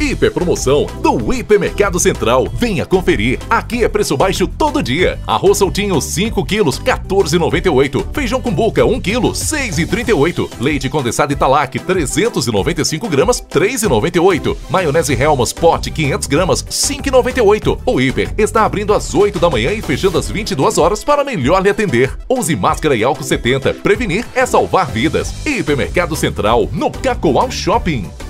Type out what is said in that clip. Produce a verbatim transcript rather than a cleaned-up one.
Hiperpromoção do Hipermercado Central. Venha conferir. Aqui é preço baixo todo dia. Arroz soltinho cinco quilos, quatorze reais e noventa e oito centavos. Feijão com buca um quilo, seis reais e trinta e oito centavos. Leite condensado Italac trezentos e noventa e cinco gramas, três reais e noventa e oito centavos. Maionese Hellmann's Pot quinhentas gramas, cinco reais e noventa e oito centavos. O Hiper está abrindo às oito da manhã e fechando às vinte e duas horas para melhor lhe atender. Use máscara e álcool setenta. Prevenir é salvar vidas. Hipermercado Central, no Cacoal Shopping.